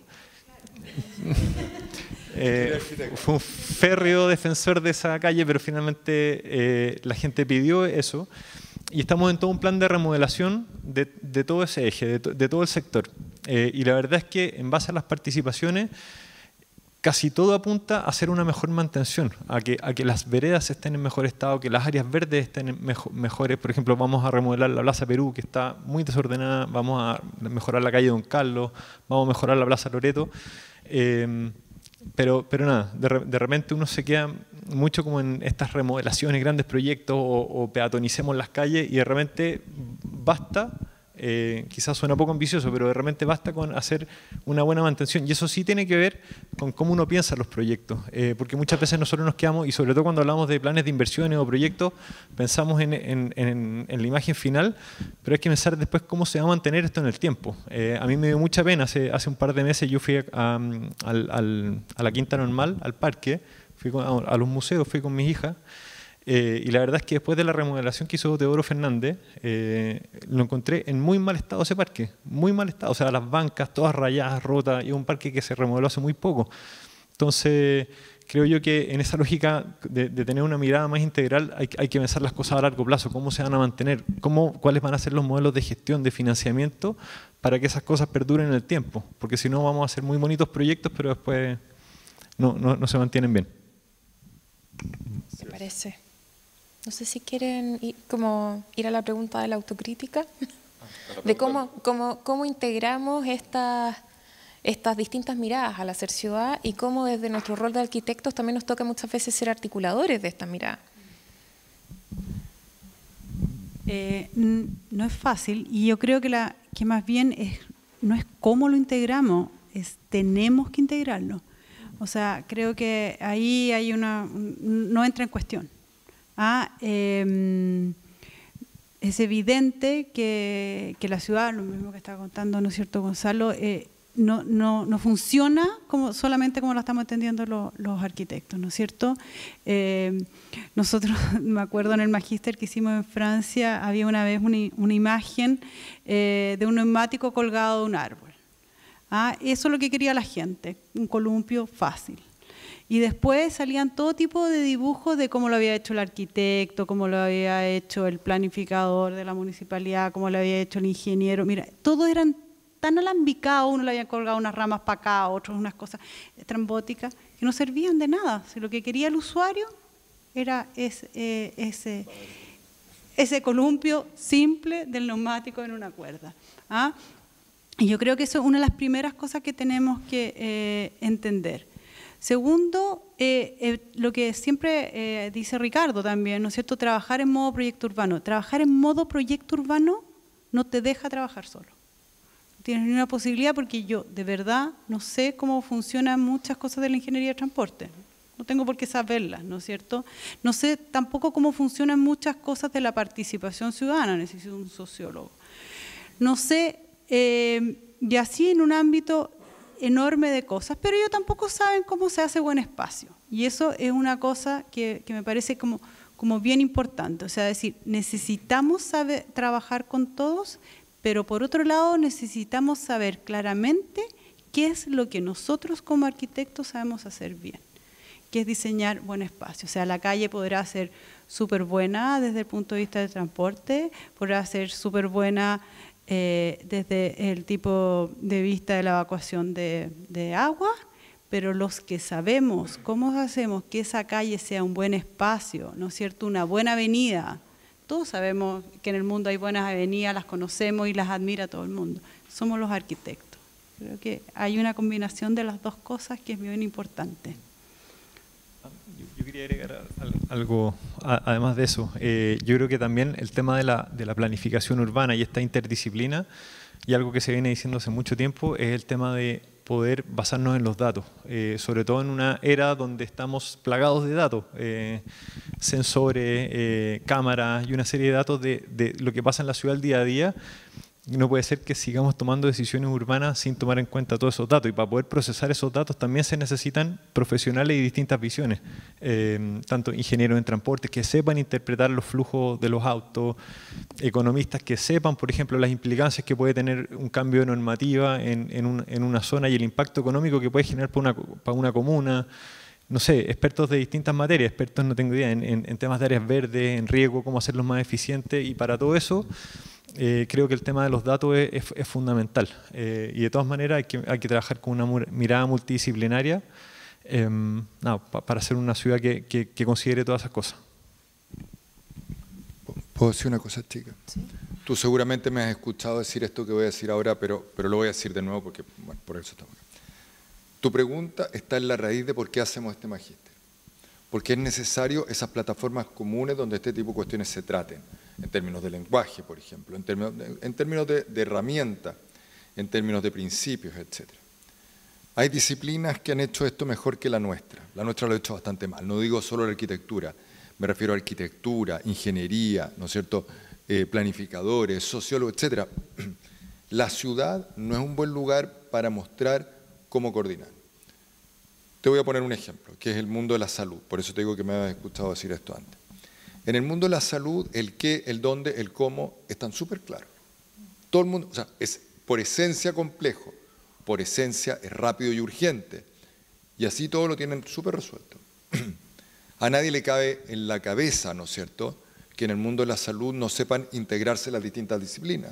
S3: eh, fue un férreo defensor de esa calle, pero finalmente eh, la gente pidió eso. Y estamos en todo un plan de remodelación de, de todo ese eje, de, to, de todo el sector. Eh, y la verdad es que en base a las participaciones, casi todo apunta a hacer una mejor mantención, a que, a que las veredas estén en mejor estado, que las áreas verdes estén mejor, mejores. Por ejemplo, vamos a remodelar la Plaza Perú, que está muy desordenada, vamos a mejorar la calle Don Carlos, vamos a mejorar la Plaza Loreto. Eh, Pero, pero nada, de, de repente uno se queda mucho como en estas remodelaciones, grandes proyectos, o, o peatonicemos las calles, y de repente basta, eh, quizás suena poco ambicioso, pero de repente basta con hacer una buena mantención. Y eso sí tiene que ver con cómo uno piensa los proyectos, eh, porque muchas veces nosotros nos quedamos, y sobre todo cuando hablamos de planes de inversiones o proyectos, pensamos en, en, en, en la imagen final, pero hay que pensar después cómo se va a mantener esto en el tiempo. Eh, a mí me dio mucha pena, hace, hace un par de meses yo fui a, a, al, al, a la Quinta Normal, al parque, fui con, a, a los museos, fui con mis hijas. Eh, y la verdad es que después de la remodelación que hizo Teodoro Fernández, eh, lo encontré en muy mal estado ese parque, muy mal estado, o sea, las bancas todas rayadas, rotas, y es un parque que se remodeló hace muy poco. Entonces, creo yo que en esa lógica de, de tener una mirada más integral hay, hay que pensar las cosas a largo plazo, cómo se van a mantener, cómo, cuáles van a ser los modelos de gestión, de financiamiento, para que esas cosas perduren en el tiempo, porque si no vamos a hacer muy bonitos proyectos, pero después no, no, no se mantienen bien.
S1: Me parece. No sé si quieren ir, como ir a la pregunta de la autocrítica, de cómo, cómo, cómo integramos estas, estas distintas miradas al hacer ciudad, y cómo desde nuestro rol de arquitectos también nos toca muchas veces ser articuladores de esta mirada.
S4: Eh, no es fácil, y yo creo que, la, que más bien es, no es cómo lo integramos, es tenemos que integrarlo. O sea, creo que ahí hay una, no entra en cuestión. Ah, eh, es evidente que, que la ciudad, lo mismo que estaba contando, ¿no es cierto, Gonzalo? Eh, no, no, no funciona como, solamente como lo estamos entendiendo los, los arquitectos, ¿no es cierto? Eh, nosotros, me acuerdo en el magíster que hicimos en Francia, había una vez una, una imagen eh, de un neumático colgado de un árbol. Ah, eso es lo que quería la gente, un columpio fácil. Y después salían todo tipo de dibujos de cómo lo había hecho el arquitecto, cómo lo había hecho el planificador de la municipalidad, cómo lo había hecho el ingeniero. Mira, todos eran tan alambicados, uno le había colgado unas ramas para acá, otros unas cosas estrambóticas, que no servían de nada. Si lo que quería el usuario era ese, eh, ese, ese columpio simple del neumático en una cuerda. ¿Ah? Y yo creo que eso es una de las primeras cosas que tenemos que eh, entender. Segundo, eh, eh, lo que siempre eh, dice Ricardo también, ¿no es cierto? Trabajar en modo proyecto urbano. Trabajar en modo proyecto urbano no te deja trabajar solo. No tienes ni una posibilidad, porque yo de verdad no sé cómo funcionan muchas cosas de la ingeniería de transporte. No tengo por qué saberlas, ¿no es cierto? No sé tampoco cómo funcionan muchas cosas de la participación ciudadana, necesito un sociólogo. No sé, eh, y así en un ámbito enorme de cosas, pero ellos tampoco saben cómo se hace buen espacio. Y eso es una cosa que, que me parece como, como bien importante. O sea, decir, necesitamos saber trabajar con todos, pero por otro lado necesitamos saber claramente qué es lo que nosotros como arquitectos sabemos hacer bien, que es diseñar buen espacio. O sea, la calle podrá ser súper buena desde el punto de vista del transporte, podrá ser súper buena eh, desde el tipo de vista de la evacuación de, de agua, pero los que sabemos cómo hacemos que esa calle sea un buen espacio, ¿no es cierto?, una buena avenida. Todos sabemos que en el mundo hay buenas avenidas, las conocemos y las admira todo el mundo. Somos los arquitectos. Creo que hay una combinación de las dos cosas que es bien importante.
S3: Yo quería agregar algo, además de eso. Eh, yo creo que también el tema de la, de la planificación urbana y esta interdisciplina, y algo que se viene diciendo hace mucho tiempo, es el tema de poder basarnos en los datos, eh, sobre todo en una era donde estamos plagados de datos, eh, sensores, eh, cámaras y una serie de datos de, de lo que pasa en la ciudad el día a día. No puede ser que sigamos tomando decisiones urbanas sin tomar en cuenta todos esos datos, y para poder procesar esos datos también se necesitan profesionales y distintas visiones, eh, tanto ingenieros en transporte que sepan interpretar los flujos de los autos, economistas que sepan, por ejemplo, las implicancias que puede tener un cambio de normativa en, en, un, en una zona y el impacto económico que puede generar para una, para una comuna. No sé, expertos de distintas materias, expertos, no tengo idea, en, en, en temas de áreas verdes, en riego, cómo hacerlos más eficientes, y para todo eso eh, creo que el tema de los datos es, es, es fundamental. Eh, y de todas maneras hay que, hay que trabajar con una mirada multidisciplinaria eh, no, pa, para hacer una ciudad que, que, que considere todas esas cosas.
S2: ¿Puedo decir una cosa, chica? Sí. Tú seguramente me has escuchado decir esto que voy a decir ahora, pero, pero lo voy a decir de nuevo porque, bueno, por eso estamos acá. Tu pregunta está en la raíz de por qué hacemos este magíster. Porque es necesario esas plataformas comunes donde este tipo de cuestiones se traten, en términos de lenguaje, por ejemplo, en términos de, en términos de, de herramientas, en términos de principios, etcétera. Hay disciplinas que han hecho esto mejor que la nuestra. La nuestra lo ha hecho bastante mal. No digo solo la arquitectura, me refiero a arquitectura, ingeniería, ¿no es cierto?, eh, planificadores, sociólogos, etcétera. La ciudad no es un buen lugar para mostrar cómo coordinar. Te voy a poner un ejemplo, que es el mundo de la salud. Por eso te digo que me habías escuchado decir esto antes. En el mundo de la salud, el qué, el dónde, el cómo están súper claros. Todo el mundo, o sea, es por esencia complejo, por esencia es rápido y urgente. Y así todo lo tienen súper resuelto. A nadie le cabe en la cabeza, ¿no es cierto?, que en el mundo de la salud no sepan integrarse las distintas disciplinas.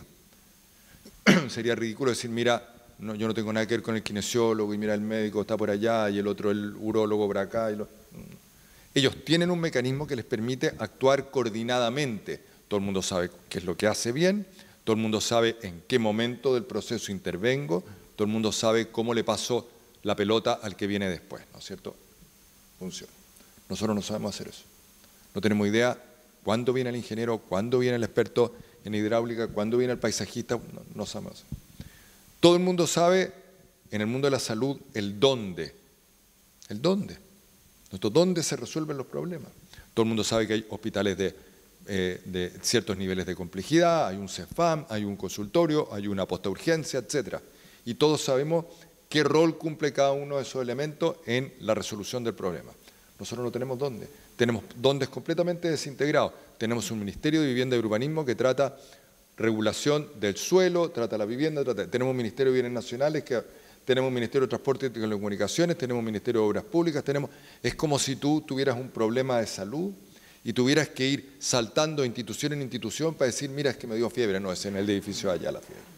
S2: Sería ridículo decir, mira, no, yo no tengo nada que ver con el kinesiólogo y mira, el médico está por allá y el otro el urólogo por acá. Y lo... Ellos tienen un mecanismo que les permite actuar coordinadamente. Todo el mundo sabe qué es lo que hace bien, todo el mundo sabe en qué momento del proceso intervengo, todo el mundo sabe cómo le paso la pelota al que viene después, ¿no es cierto? Funciona. Nosotros no sabemos hacer eso. No tenemos idea cuándo viene el ingeniero, cuándo viene el experto en hidráulica, cuándo viene el paisajista, no, no sabemos hacer. Todo el mundo sabe, en el mundo de la salud, el dónde. El dónde. Nuestro dónde se resuelven los problemas. Todo el mundo sabe que hay hospitales de, eh, de ciertos niveles de complejidad, hay un CEFAM, hay un consultorio, hay una posta-urgencia, etcétera. Y todos sabemos qué rol cumple cada uno de esos elementos en la resolución del problema. Nosotros no tenemos dónde. Tenemos dóndes completamente desintegrados. Tenemos un Ministerio de Vivienda y Urbanismo que trata regulación del suelo, trata la vivienda, trata, tenemos un Ministerio de Bienes Nacionales, que, tenemos un Ministerio de Transporte y Telecomunicaciones, tenemos un Ministerio de Obras Públicas, tenemos, es como si tú tuvieras un problema de salud y tuvieras que ir saltando de institución en institución para decir, mira, es que me dio fiebre, no, es en el edificio allá la fiebre.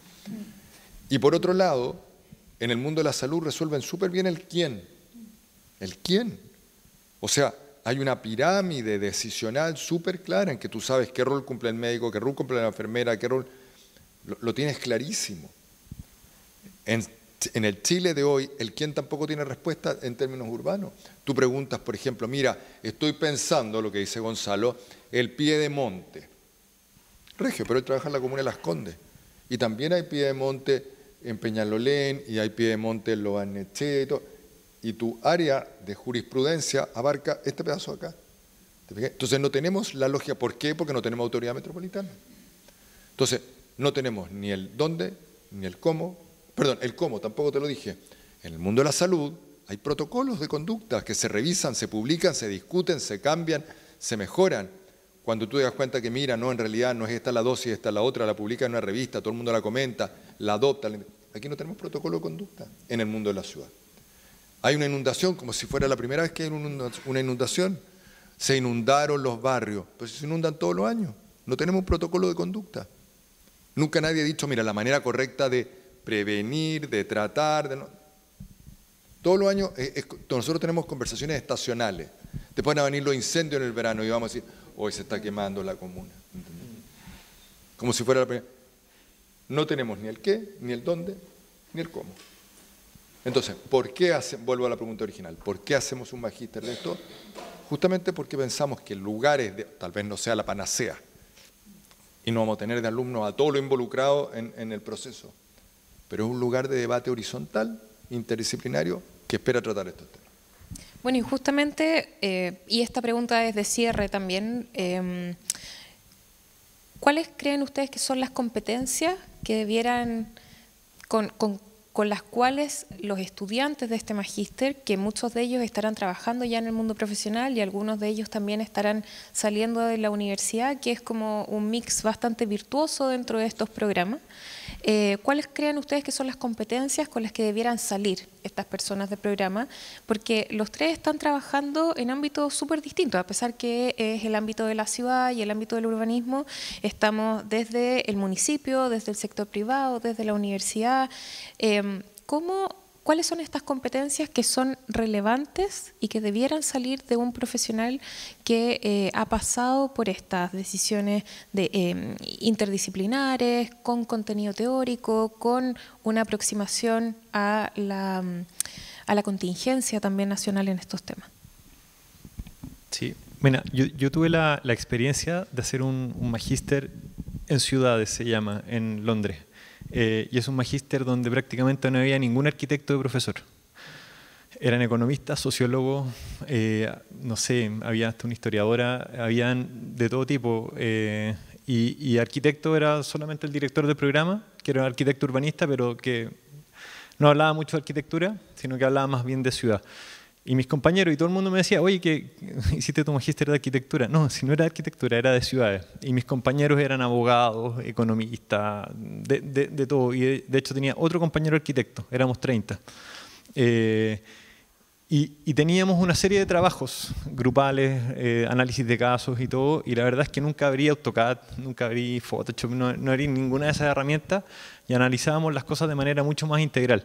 S2: Y por otro lado, en el mundo de la salud resuelven súper bien el quién, el quién. O sea, hay una pirámide decisional súper clara en que tú sabes qué rol cumple el médico, qué rol cumple la enfermera, qué rol... Lo, lo tienes clarísimo. En, en el Chile de hoy, el quién tampoco tiene respuesta en términos urbanos. Tú preguntas, por ejemplo, mira, estoy pensando, lo que dice Gonzalo, el Piedemonte. Regio, pero él trabaja en la comuna de Las Condes. Y también hay Piedemonte en Peñalolén, y hay Piedemonte en Lo Barnechea, y tu área de jurisprudencia abarca este pedazo de acá. Entonces no tenemos la lógica. ¿Por qué? Porque no tenemos autoridad metropolitana. Entonces no tenemos ni el dónde, ni el cómo. Perdón, el cómo, tampoco te lo dije. En el mundo de la salud hay protocolos de conducta que se revisan, se publican, se discuten, se cambian, se mejoran. Cuando tú te das cuenta que, mira, no, en realidad no es esta la dosis, esta la otra, la publica en una revista, todo el mundo la comenta, la adopta. Aquí no tenemos protocolo de conducta en el mundo de la ciudad. Hay una inundación, como si fuera la primera vez que hay una inundación. Se inundaron los barrios, pues se inundan todos los años. No tenemos un protocolo de conducta. Nunca nadie ha dicho, mira, la manera correcta de prevenir, de tratar, de no. Todos los años, es, es, nosotros tenemos conversaciones estacionales. Después van a venir los incendios en el verano y vamos a decir, hoy se está quemando la comuna. ¿Entendés? Como si fuera la primera. No tenemos ni el qué, ni el dónde, ni el cómo. Entonces, ¿por qué hace, vuelvo a la pregunta original, ¿por qué hacemos un magíster de esto? Justamente porque pensamos que lugares, de, tal vez no sea la panacea, y no vamos a tener de alumnos a todo lo involucrado en, en el proceso, pero es un lugar de debate horizontal, interdisciplinario, que espera tratar estos temas.
S1: Bueno, y justamente, eh, y esta pregunta es de cierre también, eh, ¿cuáles creen ustedes que son las competencias que debieran, con, con, con las cuales los estudiantes de este magíster, que muchos de ellos estarán trabajando ya en el mundo profesional y algunos de ellos también estarán saliendo de la universidad, que es como un mix bastante virtuoso dentro de estos programas, eh, ¿cuáles creen ustedes que son las competencias con las que debieran salir estas personas del programa? Porque los tres están trabajando en ámbitos súper distintos, a pesar que es el ámbito de la ciudad y el ámbito del urbanismo, estamos desde el municipio, desde el sector privado, desde la universidad. Eh, ¿cómo, ¿Cuáles son estas competencias que son relevantes y que debieran salir de un profesional que eh, ha pasado por estas decisiones de, eh, interdisciplinares, con contenido teórico, con una aproximación a la, a la contingencia también nacional en estos temas?
S3: Sí, bueno, yo, yo tuve la, la experiencia de hacer un, un magíster en ciudades, se llama, en Londres. Eh, y es un magíster donde prácticamente no había ningún arquitecto de profesor. Eran economistas, sociólogos, eh, no sé, había hasta una historiadora, habían de todo tipo. Eh, y, y arquitecto era solamente el director del programa, que era un arquitecto urbanista, pero que no hablaba mucho de arquitectura, sino que hablaba más bien de ciudad. Y mis compañeros y todo el mundo me decía, oye, ¿qué hiciste tu magíster de arquitectura? No, si no era de arquitectura, era de ciudades. Y mis compañeros eran abogados, economistas, de, de, de todo. Y de, de hecho tenía otro compañero arquitecto, éramos treinta. Eh, y, y teníamos una serie de trabajos grupales, eh, análisis de casos y todo. Y la verdad es que nunca abrí AutoCAD, nunca abrí Photoshop, no, no abrí ninguna de esas herramientas y analizábamos las cosas de manera mucho más integral.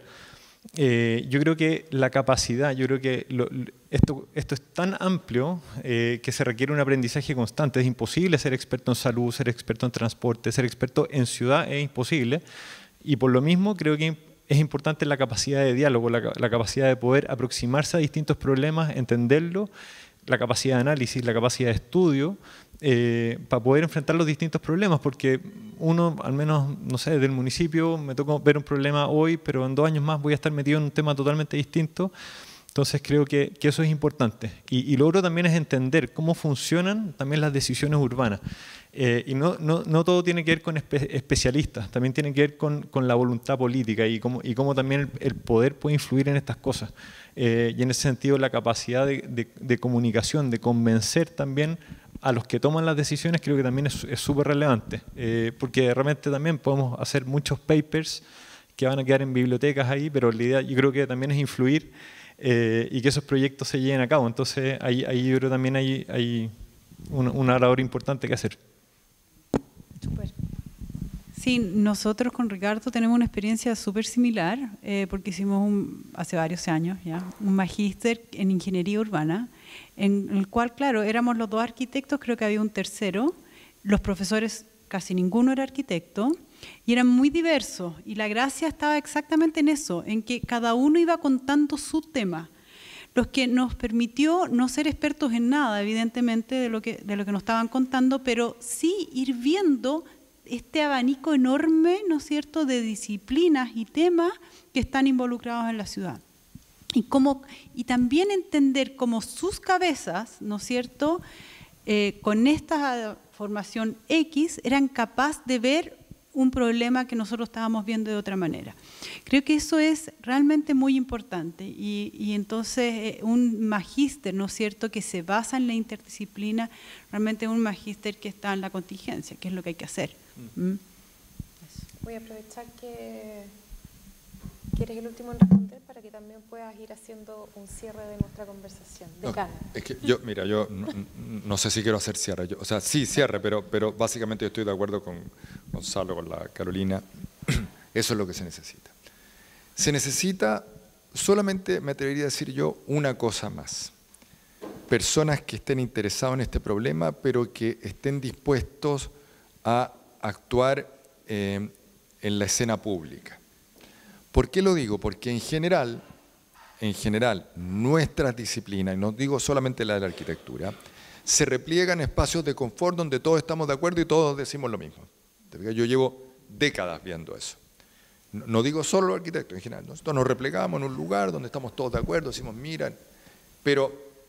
S3: Eh, yo creo que la capacidad, yo creo que lo, esto, esto es tan amplio eh, que se requiere un aprendizaje constante. Es imposible ser experto en salud, ser experto en transporte, ser experto en ciudad es imposible. Y por lo mismo creo que es importante la capacidad de diálogo, la, la capacidad de poder aproximarse a distintos problemas, entenderlo, la capacidad de análisis, la capacidad de estudio, eh, para poder enfrentar los distintos problemas, porque uno, al menos, no sé, del municipio, me tocó ver un problema hoy, pero en dos años más voy a estar metido en un tema totalmente distinto. Entonces creo que, que eso es importante. Y, y lo otro también es entender cómo funcionan también las decisiones urbanas. Eh, y no, no, no todo tiene que ver con espe especialistas, también tiene que ver con, con la voluntad política y cómo, y cómo también el, el poder puede influir en estas cosas. Eh, y en ese sentido la capacidad de, de, de comunicación, de convencer también a los que toman las decisiones, creo que también es súper relevante. Eh, porque realmente también podemos hacer muchos papers que van a quedar en bibliotecas ahí, pero la idea yo creo que también es influir eh, y que esos proyectos se lleven a cabo. Entonces ahí, ahí yo creo que también hay, hay una, una labor importante que hacer.
S4: Super. Sí, nosotros con Ricardo tenemos una experiencia súper similar, eh, porque hicimos un, hace varios años ya un magíster en ingeniería urbana, en el cual, claro, éramos los dos arquitectos, creo que había un tercero, los profesores casi ninguno era arquitecto, y eran muy diversos, y la gracia estaba exactamente en eso, en que cada uno iba contando su tema, los que nos permitió no ser expertos en nada, evidentemente, de lo que, de lo que nos estaban contando, pero sí ir viendo este abanico enorme, ¿no es cierto?, de disciplinas y temas que están involucrados en la ciudad. Y, cómo, y también entender cómo sus cabezas, ¿no es cierto?, eh, con esta formación X, eran capaces de ver un problema que nosotros estábamos viendo de otra manera. Creo que eso es realmente muy importante y, y entonces eh, un magíster, ¿no es cierto?, que se basa en la interdisciplina, realmente un magíster que está en la contingencia, que es lo que hay que hacer. ¿Mm?
S1: Voy a aprovechar que, que eres el último en responder para que también puedas ir haciendo un cierre de nuestra conversación. Decano.
S2: No, es que yo, mira, yo no, no sé si quiero hacer cierre. Yo, o sea, sí, cierre, pero, pero básicamente estoy de acuerdo con Gonzalo, con la Carolina. Eso es lo que se necesita. Se necesita, solamente me atrevería a decir yo, una cosa más. Personas que estén interesados en este problema, pero que estén dispuestos a actuar eh, en la escena pública. ¿Por qué lo digo? Porque en general, en general, nuestras disciplinas, y no digo solamente la de la arquitectura, se repliegan espacios de confort donde todos estamos de acuerdo y todos decimos lo mismo. Yo llevo décadas viendo eso. No digo solo los arquitectos, en general. Nosotros nos replegamos en un lugar donde estamos todos de acuerdo, decimos, miran, pero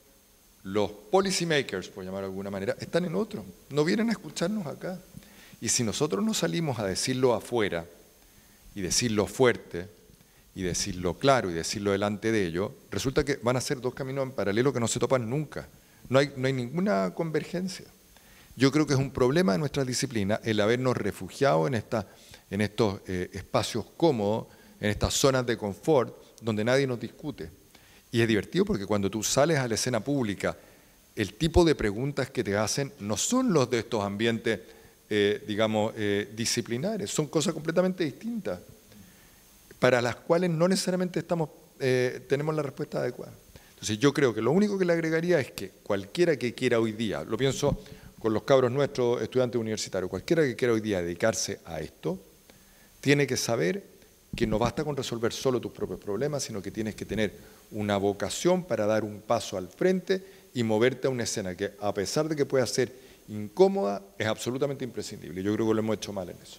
S2: los policy makers, por llamar de alguna manera, están en otro. No vienen a escucharnos acá. Y si nosotros no salimos a decirlo afuera, y decirlo fuerte, y decirlo claro, y decirlo delante de ellos, resulta que van a ser dos caminos en paralelo que no se topan nunca. No hay, no hay ninguna convergencia. Yo creo que es un problema de nuestra disciplina el habernos refugiado en, esta, en estos eh, espacios cómodos, en estas zonas de confort, donde nadie nos discute. Y es divertido porque cuando tú sales a la escena pública, el tipo de preguntas que te hacen no son los de estos ambientes Eh, digamos, eh, disciplinares, son cosas completamente distintas, para las cuales no necesariamente estamos, eh, tenemos la respuesta adecuada. Entonces yo creo que lo único que le agregaría es que cualquiera que quiera hoy día, lo pienso con los cabros nuestros, estudiantes universitarios, cualquiera que quiera hoy día dedicarse a esto, tiene que saber que no basta con resolver solo tus propios problemas, sino que tienes que tener una vocación para dar un paso al frente y moverte a una escena que, a pesar de que pueda ser incómoda, es absolutamente imprescindible. Yo creo que lo hemos hecho mal en eso.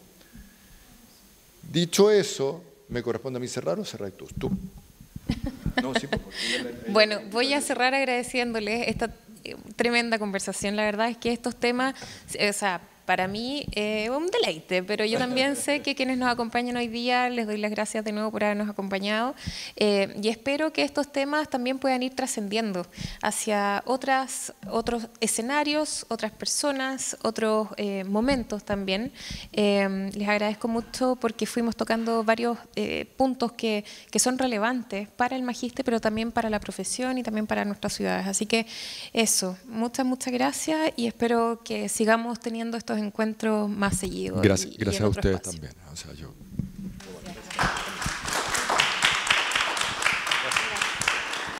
S2: Dicho eso, ¿me corresponde a mí cerrar o cerrar tú? Tú. No, sí, porque ella, ella,
S1: bueno, voy a cerrar agradeciéndoles esta tremenda conversación. La verdad es que estos temas, o sea, para mí es eh, un deleite, pero yo también sé que quienes nos acompañan hoy día, les doy las gracias de nuevo por habernos acompañado eh, y espero que estos temas también puedan ir trascendiendo hacia otras, otros escenarios, otras personas, otros eh, momentos también. Eh, les agradezco mucho porque fuimos tocando varios eh, puntos que, que son relevantes para el magíster, pero también para la profesión y también para nuestras ciudades. Así que eso, muchas, muchas gracias y espero que sigamos teniendo estos encuentros más seguidos.
S2: Gracias,
S1: y,
S2: gracias
S1: y
S2: a
S1: otro
S2: ustedes
S1: espacio.
S2: también. O sea, yo...